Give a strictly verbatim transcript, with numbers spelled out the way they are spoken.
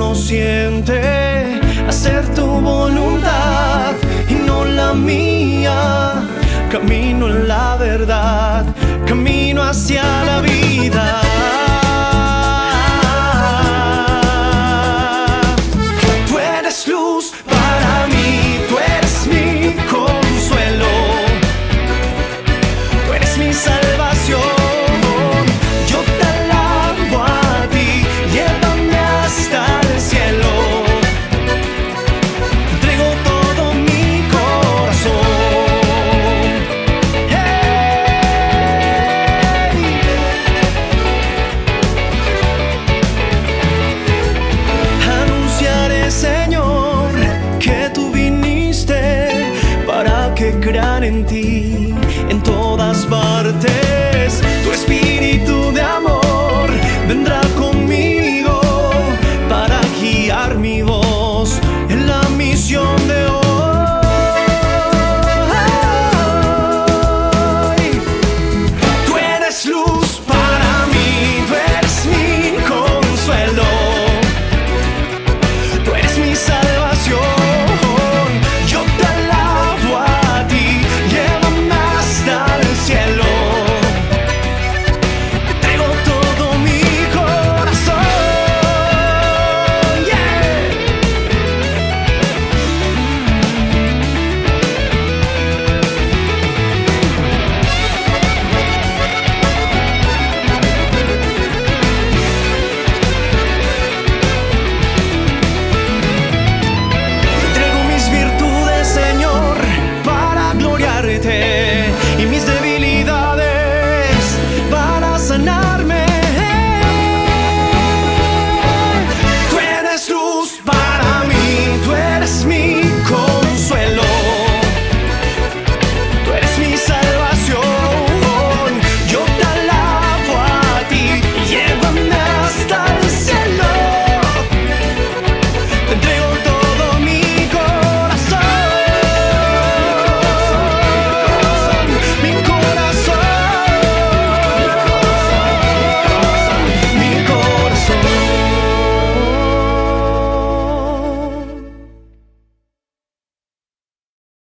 uno siente hacer tu voluntad y no la mía. Camino en la verdad, camino hacia la vida. Tú eres luz para mí, tú eres mi consuelo, tú eres mi salvación. Yo te alabo a ti, llévame hasta el cielo. Entrego todo mi corazón. Hey. Anunciaré, Señor, que tú viniste para que crean en ti